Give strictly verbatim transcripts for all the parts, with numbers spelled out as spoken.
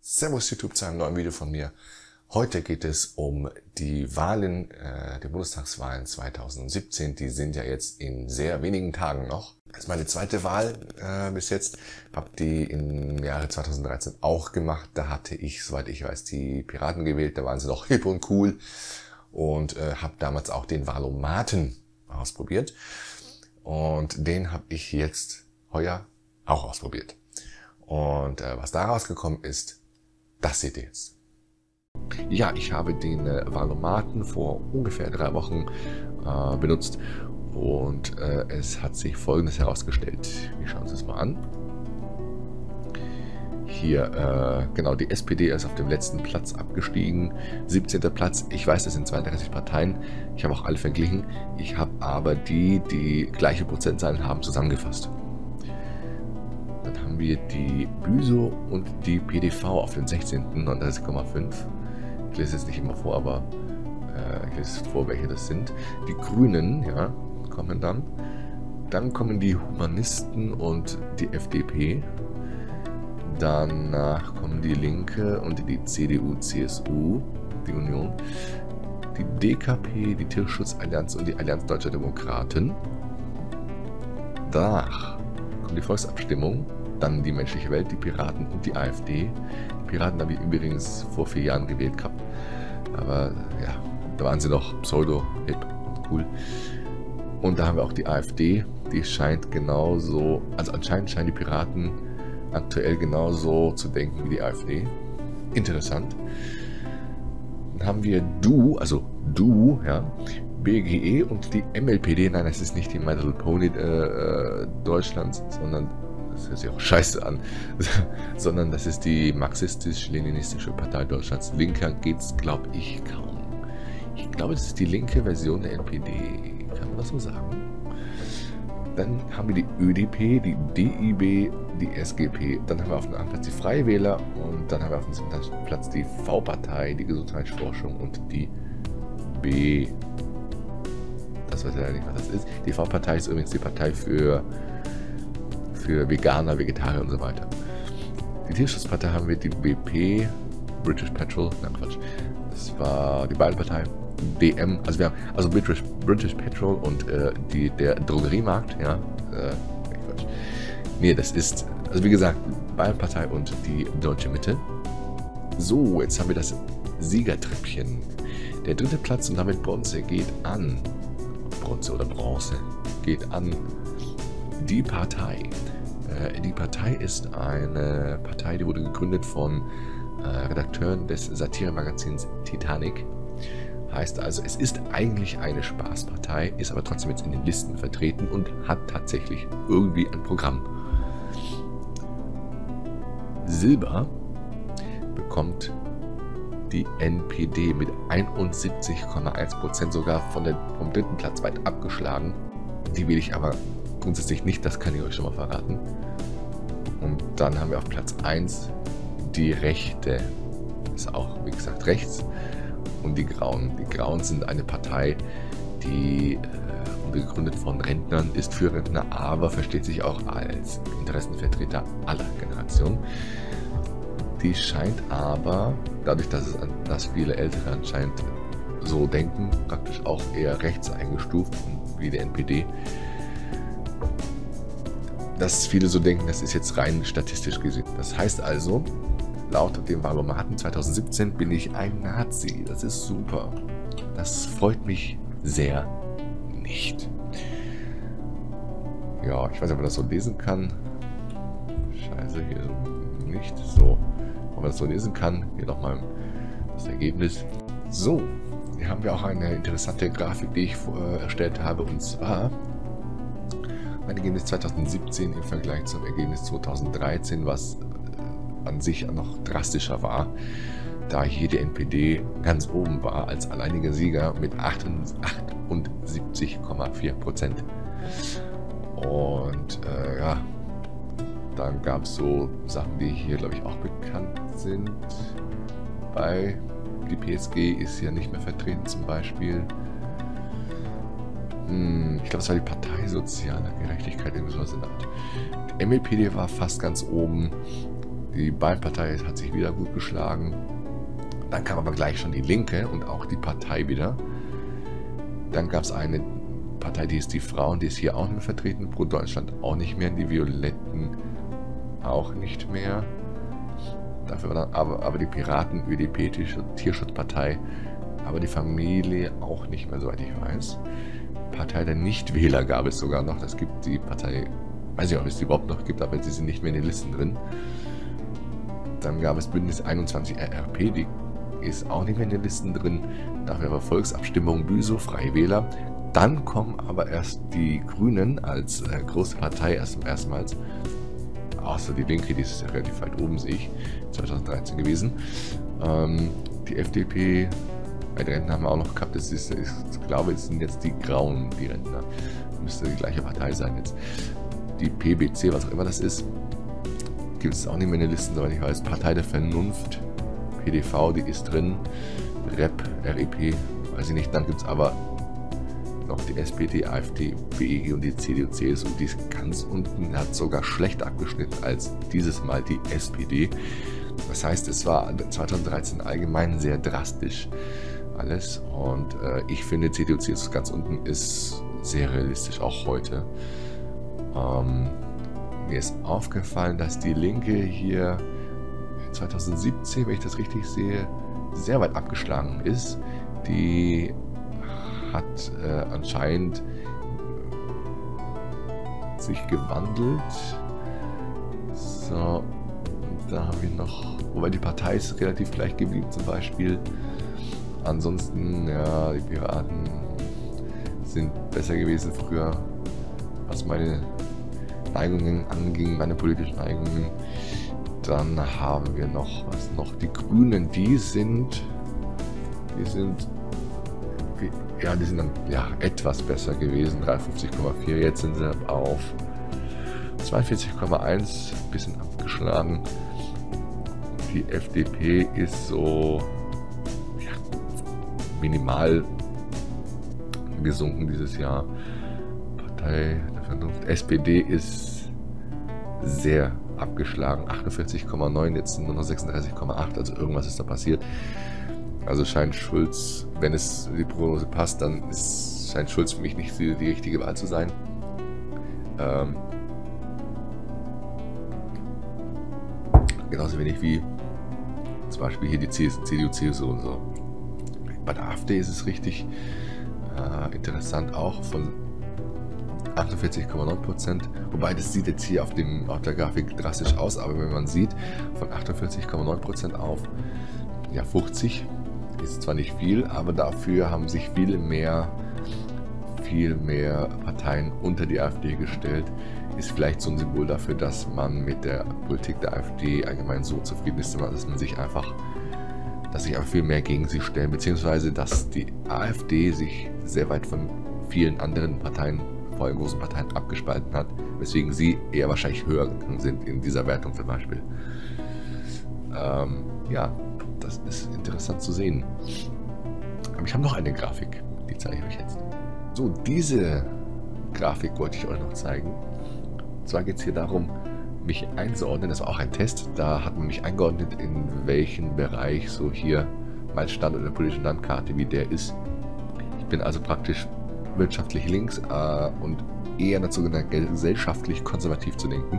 Servus YouTube zu einem neuen Video von mir. Heute geht es um die Wahlen, äh, die Bundestagswahlen zweitausendsiebzehn. Die sind ja jetzt in sehr wenigen Tagen noch. Das ist meine zweite Wahl äh, bis jetzt. Habe die im Jahre zweitausenddreizehn auch gemacht. Da hatte ich, soweit ich weiß, die Piraten gewählt. Da waren sie noch hip und cool. Und äh, habe damals auch den Wahlomaten ausprobiert. Und den habe ich jetzt heuer auch ausprobiert. Und äh, was daraus gekommen ist, das seht ihr jetzt. Ja, ich habe den äh, Wahlomaten vor ungefähr drei Wochen äh, benutzt und äh, es hat sich Folgendes herausgestellt. Wir schauen uns das mal an. Hier, äh, genau, die S P D ist auf dem letzten Platz abgestiegen. siebzehnter Platz. Ich weiß, es sind zweiunddreißig Parteien. Ich habe auch alle verglichen. Ich habe aber die, die gleiche Prozentzahlen haben, zusammengefasst. Dann haben wir die Büso und die P D V auf den sechzehnten neununddreißig Komma fünf. Ich lese jetzt nicht immer vor, aber äh, ich lese vor, welche das sind. Die Grünen, ja, kommen dann. Dann kommen die Humanisten und die F D P. Danach kommen die Linke und die C D U, C S U, die Union. Die D K P, die Tierschutzallianz und die Allianz Deutscher Demokraten. Danach kommt die Volksabstimmung. Dann die Menschliche Welt, die Piraten und die AfD. Die Piraten habe ich übrigens vor vier Jahren gewählt gehabt. Aber ja, da waren sie noch pseudo, hip und cool. Und da haben wir auch die AfD. Die scheint genauso, also anscheinend scheinen die Piraten aktuell genauso zu denken wie die AfD. Interessant. Dann haben wir Du, also Du, ja, B G E und die M L P D. Nein, das ist nicht die My Little Pony äh, Deutschlands, sondern das hört sich auch scheiße an, sondern das ist die marxistisch-leninistische Partei Deutschlands. Linker geht's, glaube ich, kaum. Ich glaube, das ist die linke Version der N P D. Kann man das so sagen? Dann haben wir die Ö D P, die D I B, die S G P. Dann haben wir auf dem anderen Platz die Freie Wähler und dann haben wir auf dem zweiten Platz die V-Partei, die Gesundheitsforschung und die B. Das weiß ich ja nicht, was das ist. Die V-Partei ist übrigens die Partei für für Veganer, Vegetarier und so weiter. Die Tierschutzpartei haben wir die B P, British Petrol, nein Quatsch, das war die beiden Parteien, B M, also wir haben also British, British Petrol und äh, die, der Drogeriemarkt, ja, äh, Quatsch. Nee, das ist, also wie gesagt, Bayernpartei und die Deutsche Mitte. So, jetzt haben wir das Siegertreppchen. Der dritte Platz und damit Bronze geht an, Bronze oder Bronze, geht an die Partei. Die Partei ist eine Partei, die wurde gegründet von äh, Redakteuren des Satiremagazins Titanic. Heißt also, es ist eigentlich eine Spaßpartei, ist aber trotzdem jetzt in den Listen vertreten und hat tatsächlich irgendwie ein Programm. Silber bekommt die N P D mit einundsiebzig Komma eins Prozent, sogar von der, vom dritten Platz weit abgeschlagen. Die will ich aber grundsätzlich nicht, das kann ich euch schon mal verraten. Und dann haben wir auf Platz eins die Rechte. Ist auch, wie gesagt, rechts. Und die Grauen. Die Grauen sind eine Partei, die äh, gegründet von Rentnern, ist für Rentner, aber versteht sich auch als Interessenvertreter aller Generationen. Die scheint aber, dadurch, dass, es, dass viele Ältere anscheinend so denken, praktisch auch eher rechts eingestuft, wie die N P D. Dass viele so denken, das ist jetzt rein statistisch gesehen. Das heißt also, laut dem Wahlomaten zweitausendsiebzehn bin ich ein Nazi. Das ist super. Das freut mich sehr nicht. Ja, ich weiß nicht, ob man das so lesen kann. Scheiße, hier nicht so. Ob man das so lesen kann. Hier nochmal das Ergebnis. So, hier haben wir auch eine interessante Grafik, die ich äh, erstellt habe. Und zwar mein Ergebnis zweitausendsiebzehn im Vergleich zum Ergebnis zweitausenddreizehn, was äh, an sich noch drastischer war, da hier die N P D ganz oben war als alleiniger Sieger mit achtundsiebzig Komma vier Prozent. Und äh, ja, dann gab es so Sachen, die hier, glaube ich, auch bekannt sind. Bei die P S G ist ja nicht mehr vertreten zum Beispiel. Ich glaube, es war die Partei Sozialer Gerechtigkeit, irgendwas in der Art. Die M L P D war fast ganz oben. Die Bayern-Partei hat sich wieder gut geschlagen. Dann kam aber gleich schon die Linke und auch die Partei wieder. Dann gab es eine Partei, die ist die Frauen, die ist hier auch nicht mehr vertreten. Pro Deutschland auch nicht mehr. Die Violetten auch nicht mehr. Dafür war dann aber, aber die Piraten, Ö D P, Tierschutzpartei, aber die Familie auch nicht mehr, soweit ich weiß. Partei der Nichtwähler gab es sogar noch. Es gibt die Partei, weiß ich auch nicht, ob es die überhaupt noch gibt, aber sie sind nicht mehr in den Listen drin. Dann gab es Bündnis einundzwanzig R R P, die ist auch nicht mehr in den Listen drin. Dafür aber Volksabstimmung, Büsow, Freie Wähler. Dann kommen aber erst die Grünen als äh, große Partei erst erstmals. Außer die Linke, die ist ja relativ weit oben, sehe ich, zweitausenddreizehn gewesen. Ähm, die F D P, bei den Rentner haben wir auch noch gehabt, das ist, ich glaube, es sind jetzt die Grauen, die Rentner. Müsste die gleiche Partei sein jetzt. Die P B C, was auch immer das ist, gibt es auch nicht mehr in den Listen, soweit ich weiß. Partei der Vernunft, P D V, die ist drin. R E P, R E P, weiß ich nicht. Dann gibt es aber noch die S P D, A f D, B E G und die C D U, C S U. Die ist ganz unten, hat sogar schlechter abgeschnitten als dieses Mal die S P D. Das heißt, es war zweitausenddreizehn allgemein sehr drastisch alles. Und äh, ich finde, C D U, C S U ganz unten ist sehr realistisch, auch heute. Ähm, mir ist aufgefallen, dass die Linke hier zweitausendsiebzehn, wenn ich das richtig sehe, sehr weit abgeschlagen ist. Die hat äh, anscheinend sich gewandelt. So, und da haben wir noch, wobei die Partei ist relativ gleich geblieben zum Beispiel. Ansonsten, ja, die Piraten sind besser gewesen früher, was meine Neigungen anging, meine politischen Neigungen. Dann haben wir noch, was noch, die Grünen, die sind, die sind, ja, die sind dann ja etwas besser gewesen, dreiundfünfzig Komma vier, jetzt sind sie auf zweiundvierzig Komma eins, ein bisschen abgeschlagen. Die F D P ist so ja, minimal gesunken dieses Jahr. Partei der Vernunft, S P D ist sehr abgeschlagen, achtundvierzig Komma neun, jetzt sind nur noch sechsunddreißig Komma acht, also irgendwas ist da passiert. Also scheint Schulz, wenn es die Prognose passt, dann ist, scheint Schulz für mich nicht die, die richtige Wahl zu sein. Ähm, genauso wenig wie zum Beispiel hier die C D U, C S U und so. Bei der AfD ist es richtig äh, interessant auch, von achtundvierzig Komma neun Prozent, wobei das sieht jetzt hier auf, dem, auf der Grafik drastisch aus, aber wenn man sieht, von achtundvierzig Komma neun Prozent auf ja, fünfzig, ist zwar nicht viel, aber dafür haben sich viel mehr, viel mehr Parteien unter die AfD gestellt. Ist vielleicht so ein Symbol dafür, dass man mit der Politik der AfD allgemein so zufrieden ist, dass man sich einfach, dass sich einfach viel mehr gegen sie stellen, beziehungsweise dass die AfD sich sehr weit von vielen anderen Parteien, vor allem großen Parteien, abgespalten hat, weswegen sie eher wahrscheinlich höher gegangen sind in dieser Wertung zum Beispiel. Ähm, ja, das ist interessant zu sehen. Aber ich habe noch eine Grafik, die zeige ich euch jetzt. So, diese Grafik wollte ich euch noch zeigen. Und zwar geht es hier darum, mich einzuordnen. Das war auch ein Test. Da hat man mich eingeordnet, in welchem Bereich so hier mein Standort in der politischen Landkarte, wie der ist. Ich bin also praktisch wirtschaftlich links äh, und eher dazu geneigt, gesellschaftlich konservativ zu denken.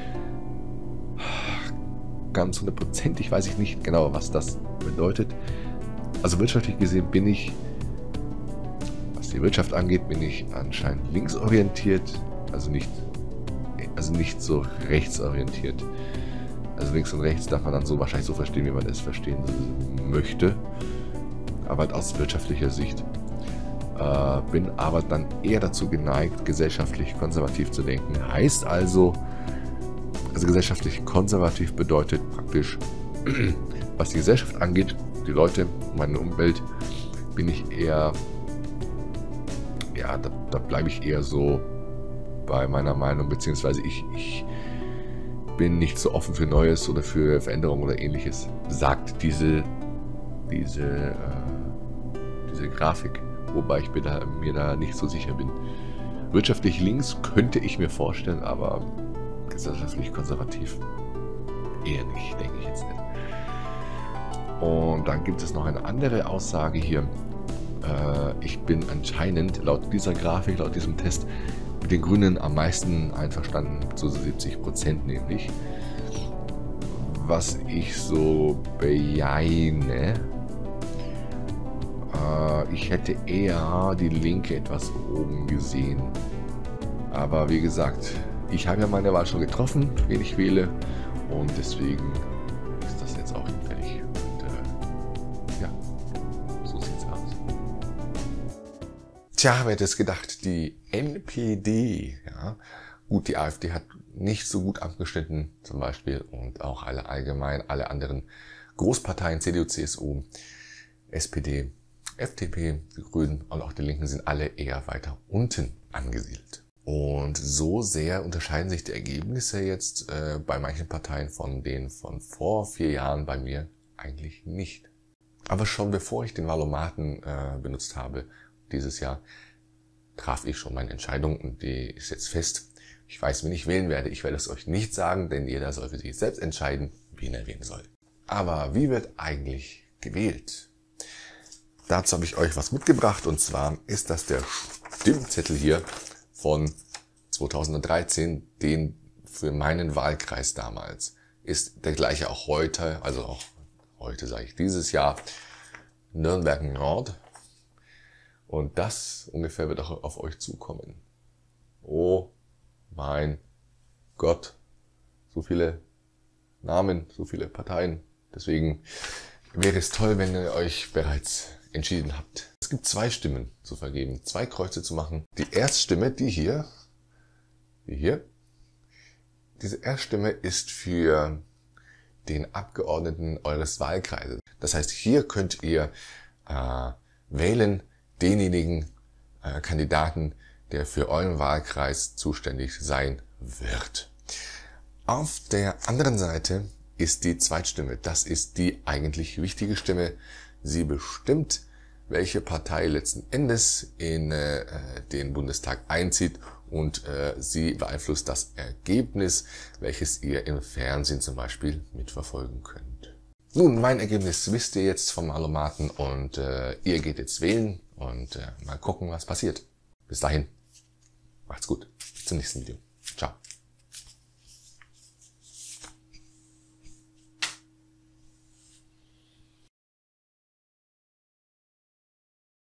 Ganz hundertprozentig weiß ich nicht genau, was das bedeutet. Also wirtschaftlich gesehen bin ich, was die Wirtschaft angeht, bin ich anscheinend linksorientiert, also nicht, also nicht so rechtsorientiert. Also links und rechts darf man dann so wahrscheinlich so verstehen, wie man es verstehen möchte, aber halt aus wirtschaftlicher Sicht. Äh, bin aber dann eher dazu geneigt, gesellschaftlich konservativ zu denken. Heißt also, also gesellschaftlich konservativ bedeutet praktisch, was die Gesellschaft angeht, die Leute, meine Umwelt, bin ich eher, ja, da, da bleibe ich eher so bei meiner Meinung, beziehungsweise ich, ich bin nicht so offen für Neues oder für Veränderungen oder ähnliches, sagt diese, diese, äh, diese Grafik, wobei ich mir da, mir da nicht so sicher bin. Wirtschaftlich links könnte ich mir vorstellen, aber gesellschaftlich konservativ eher nicht, denke ich jetzt nicht. Und dann gibt es noch eine andere Aussage hier. Äh, ich bin anscheinend laut dieser Grafik, laut diesem Test, mit den Grünen am meisten einverstanden, zu siebzig Prozent nämlich. Was ich so bejahe. Äh, ich hätte eher die Linke etwas oben gesehen. Aber wie gesagt, ich habe ja meine Wahl schon getroffen, wen ich wähle. Und deswegen ist das jetzt auch hinfällig. Und äh, ja, so sieht's aus. Tja, wer hätte es gedacht, die N P D, ja, gut, die AfD hat nicht so gut abgeschnitten zum Beispiel und auch alle allgemein, alle anderen Großparteien, C D U, C S U, S P D, F D P, die Grünen und auch die Linken sind alle eher weiter unten angesiedelt. Und so sehr unterscheiden sich die Ergebnisse jetzt äh, bei manchen Parteien von denen von vor vier Jahren bei mir eigentlich nicht. Aber schon bevor ich den Wahlomaten äh, benutzt habe, dieses Jahr, traf ich schon meine Entscheidung und die ist jetzt fest. Ich weiß, wen ich wählen werde. Ich werde es euch nicht sagen, denn jeder soll für sich selbst entscheiden, wen er wählen soll. Aber wie wird eigentlich gewählt? Dazu habe ich euch was mitgebracht und zwar ist das der Stimmzettel hier von zweitausenddreizehn, den für meinen Wahlkreis damals. Ist der gleiche auch heute, also auch heute sage ich dieses Jahr, Nürnberg Nord. Und das ungefähr wird auch auf euch zukommen. Oh mein Gott, so viele Namen, so viele Parteien. Deswegen wäre es toll, wenn ihr euch bereits entschieden habt. Es gibt zwei Stimmen zu vergeben, zwei Kreuze zu machen. Die Erststimme, die hier, die hier, diese Erststimme ist für den Abgeordneten eures Wahlkreises. Das heißt, hier könnt ihr äh, wählen denjenigen äh, Kandidaten, der für euren Wahlkreis zuständig sein wird. Auf der anderen Seite ist die Zweitstimme. Das ist die eigentlich wichtige Stimme. Sie bestimmt, welche Partei letzten Endes in äh, den Bundestag einzieht und äh, sie beeinflusst das Ergebnis, welches ihr im Fernsehen zum Beispiel mitverfolgen könnt. Nun, mein Ergebnis wisst ihr jetzt vom Wahlomaten und äh, ihr geht jetzt wählen und äh, mal gucken, was passiert. Bis dahin, macht's gut. Bis zum nächsten Video. Ciao.